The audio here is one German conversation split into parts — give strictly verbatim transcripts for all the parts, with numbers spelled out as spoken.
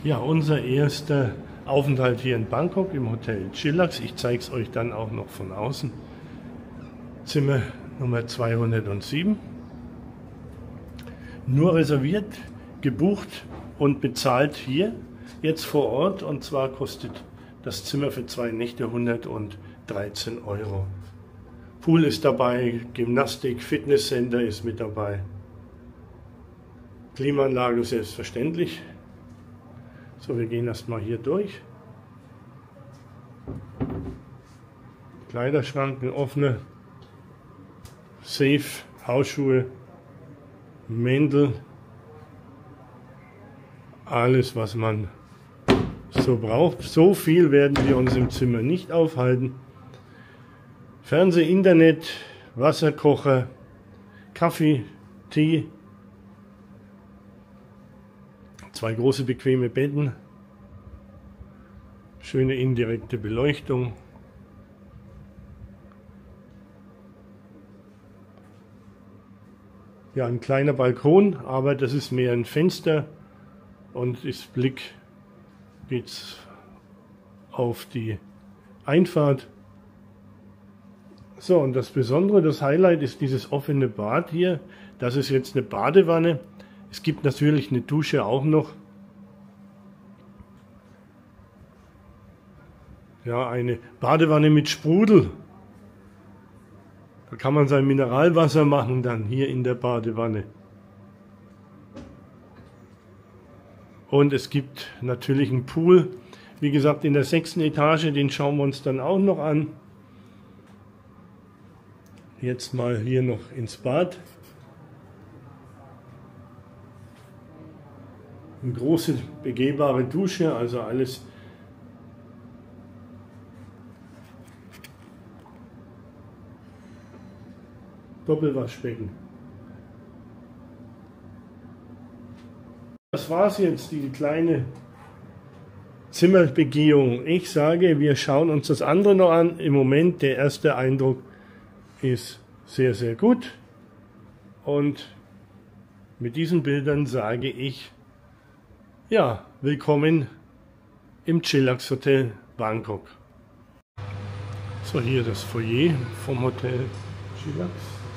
Ja, unser erster Aufenthalt hier in Bangkok im Hotel Chillax. Ich zeige es euch dann auch noch von außen. Zimmer Nummer zweihundertsieben. Nur reserviert, gebucht und bezahlt hier jetzt vor Ort. Und zwar kostet das Zimmer für zwei Nächte hundertdreizehn Euro. Pool ist dabei, Gymnastik, Fitnesscenter ist mit dabei. Klimaanlage selbstverständlich. So, wir gehen erstmal hier durch. Kleiderschranken offene, Safe, Hausschuhe, Mäntel, alles was man so braucht. So viel werden wir uns im Zimmer nicht aufhalten. Fernseh, Internet, Wasserkocher, Kaffee, Tee, zwei große bequeme Betten, schöne indirekte Beleuchtung. Ja, ein kleiner Balkon, aber das ist mehr ein Fenster und ist Blick geht's auf die Einfahrt. So, und das Besondere, das Highlight ist dieses offene Bad hier. Das ist jetzt eine Badewanne. Es gibt natürlich eine Dusche auch noch. Ja, eine Badewanne mit Sprudel. Da kann man sein Mineralwasser machen dann hier in der Badewanne. Und es gibt natürlich einen Pool. Wie gesagt, in der sechsten Etage, den schauen wir uns dann auch noch an. Jetzt mal hier noch ins Bad. Eine große begehbare Dusche, also alles Doppelwaschbecken. Das war's jetzt, die kleine Zimmerbegehung. Ich sage, wir schauen uns das andere noch an. Im Moment der erste Eindruck ist sehr, sehr gut. Und mit diesen Bildern sage ich, ja, willkommen im Chillax Hotel Bangkok. So, hier das Foyer vom Hotel Chillax.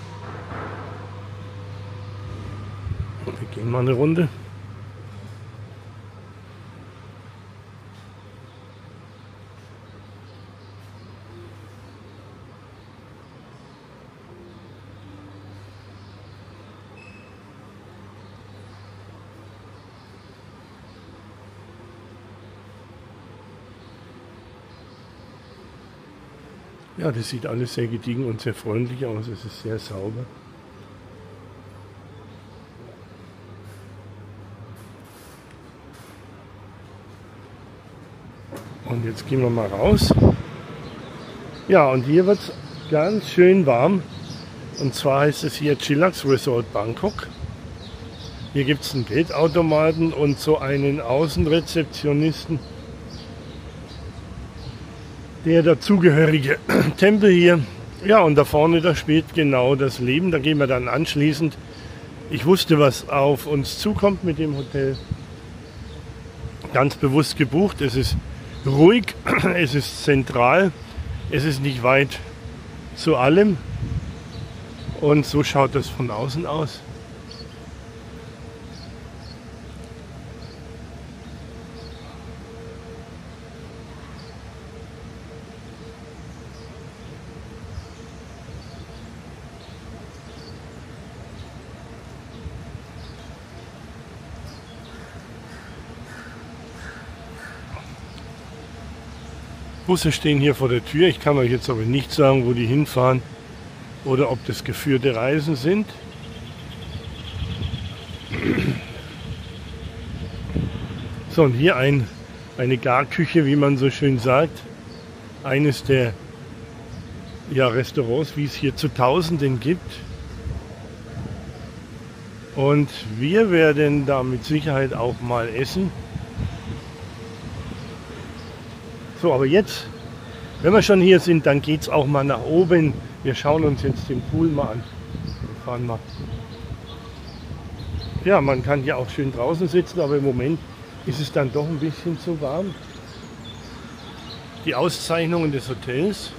Wir gehen mal eine Runde. Ja, das sieht alles sehr gediegen und sehr freundlich aus. Es ist sehr sauber. Und jetzt gehen wir mal raus. Ja, und hier wird es ganz schön warm. Und zwar heißt es hier Chillax Resort Bangkok. Hier gibt es einen Geldautomaten und so einen Außenrezeptionisten. Der dazugehörige Tempel hier. Ja, und da vorne, da spielt genau das Leben. Da gehen wir dann anschließend. Ich wusste, was auf uns zukommt mit dem Hotel. Ganz bewusst gebucht. Es ist ruhig, es ist zentral, es ist nicht weit zu allem. Und so schaut das von außen aus. Busse stehen hier vor der Tür. Ich kann euch jetzt aber nicht sagen, wo die hinfahren oder ob das geführte Reisen sind. So, und hier ein, eine Garküche, wie man so schön sagt. Eines der ja, Restaurants, wie es hier zu Tausenden gibt. Und wir werden da mit Sicherheit auch mal essen. So, aber jetzt, wenn wir schon hier sind, dann geht es auch mal nach oben. Wir schauen uns jetzt den Pool mal an. Wir fahren mal. Ja, man kann hier auch schön draußen sitzen, aber im Moment ist es dann doch ein bisschen zu warm. Die Auszeichnungen des Hotels.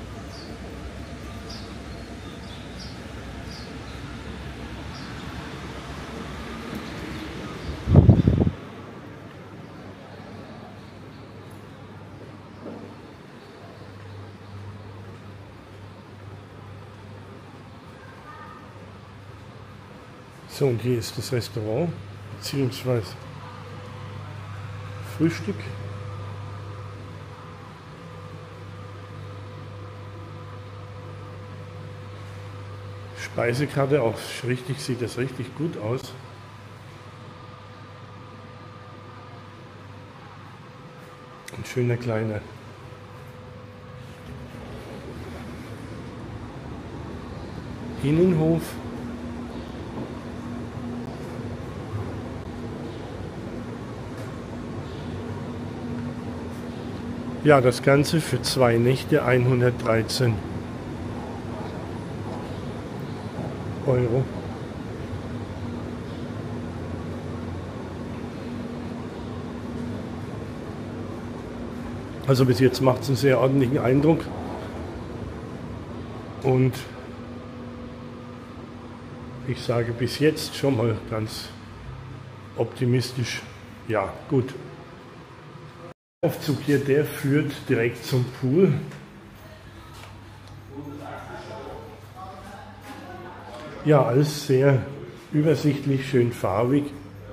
So, und hier ist das Restaurant, beziehungsweise Frühstück. Speisekarte, auch richtig, sieht das richtig gut aus. Ein schöner kleiner Innenhof. Ja, das Ganze für zwei Nächte hundertdreizehn Euro. Also bis jetzt macht es einen sehr ordentlichen Eindruck. Und ich sage bis jetzt schon mal ganz optimistisch, ja, gut. Der Aufzug hier, der führt direkt zum Pool. Ja, alles sehr übersichtlich, schön farbig.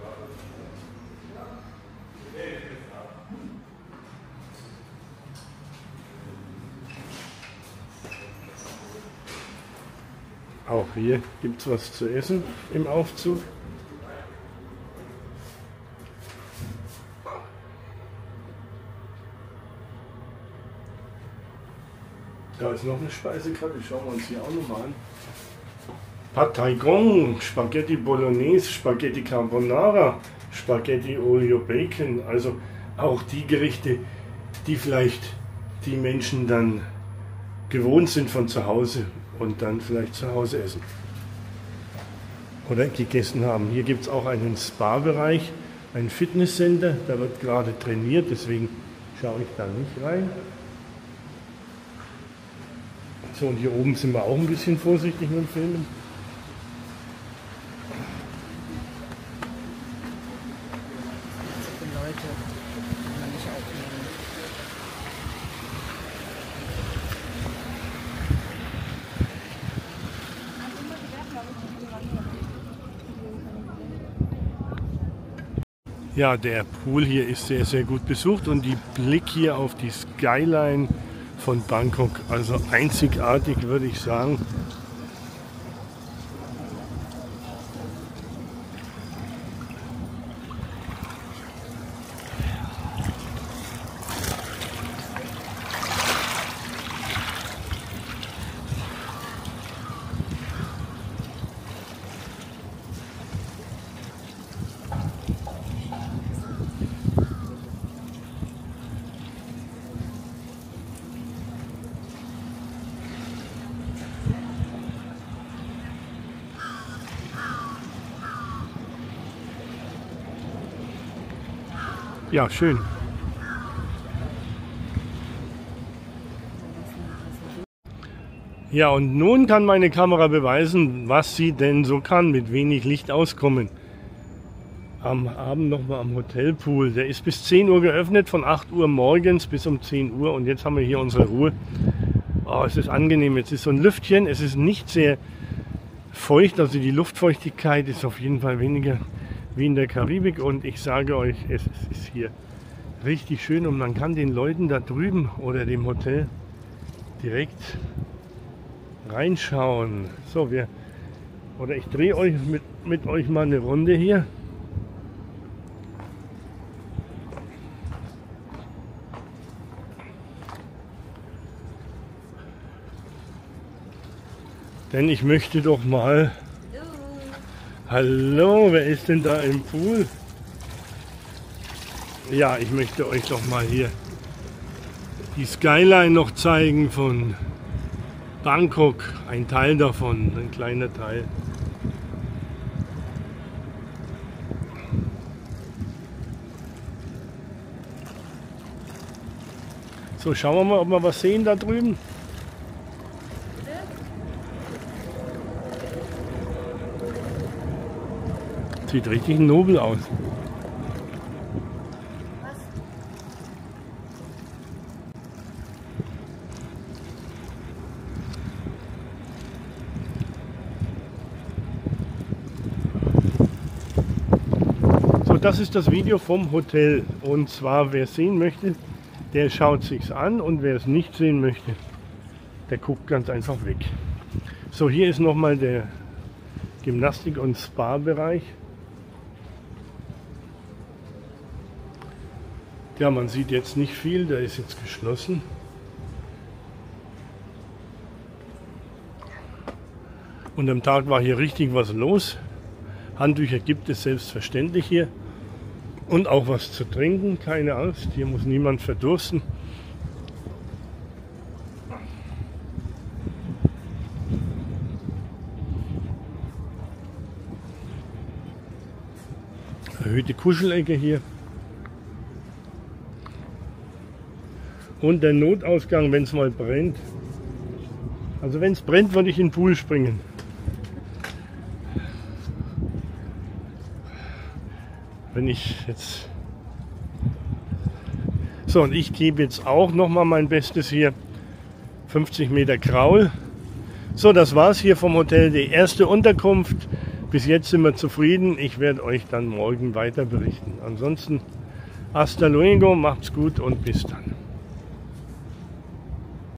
Auch hier gibt es was zu essen im Aufzug. Da ist noch eine Speisekarte, schauen wir uns hier auch nochmal an. Pad Thai Gong, Spaghetti Bolognese, Spaghetti Carbonara, Spaghetti Olio Bacon, also auch die Gerichte, die vielleicht die Menschen dann gewohnt sind von zu Hause und dann vielleicht zu Hause essen oder gegessen haben. Hier gibt es auch einen Spa-Bereich, ein Fitnesscenter, da wird gerade trainiert, deswegen schaue ich da nicht rein. So, und hier oben sind wir auch ein bisschen vorsichtig mit dem Filmen. Ja, der Pool hier ist sehr, sehr gut besucht und die Blick hier auf die Skyline von Bangkok, also einzigartig, würde ich sagen. Ja, schön. Ja, und nun kann meine Kamera beweisen, was sie denn so kann, mit wenig Licht auskommen. Am Abend nochmal am Hotelpool. Der ist bis zehn Uhr geöffnet, von acht Uhr morgens bis um zehn Uhr. Und jetzt haben wir hier unsere Ruhe. Oh, es ist angenehm. Jetzt ist so ein Lüftchen. Es ist nicht sehr feucht, also die Luftfeuchtigkeit ist auf jeden Fall weniger wie in der Karibik. Und ich sage euch, es ist hier richtig schön und man kann den Leuten da drüben oder dem Hotel direkt reinschauen. So, wir oder ich drehe euch mit, mit euch mal eine Runde hier. Denn ich möchte doch mal... Hallo, wer ist denn da im Pool? Ja, ich möchte euch doch mal hier die Skyline noch zeigen von Bangkok. Ein Teil davon, ein kleiner Teil. So, schauen wir mal, ob wir was sehen da drüben. Sieht richtig nobel aus. So, das ist das Video vom Hotel. Und zwar, wer es sehen möchte, der schaut sich's an, und wer es nicht sehen möchte, der guckt ganz einfach weg. So, hier ist nochmal der Gymnastik- und Spa-Bereich. Ja, man sieht jetzt nicht viel, der ist jetzt geschlossen. Und am Tag war hier richtig was los. Handtücher gibt es selbstverständlich hier. Und auch was zu trinken, keine Angst, hier muss niemand verdursten. Erhöhte Kuschelecke hier. Und der Notausgang, wenn es mal brennt. Also wenn es brennt, würde ich in den Pool springen. Wenn ich jetzt... So, und ich gebe jetzt auch noch mal mein Bestes hier. fünfzig Meter Kraul. So, das war's hier vom Hotel, die erste Unterkunft. Bis jetzt sind wir zufrieden. Ich werde euch dann morgen weiter berichten. Ansonsten, hasta luego, macht's gut und bis dann.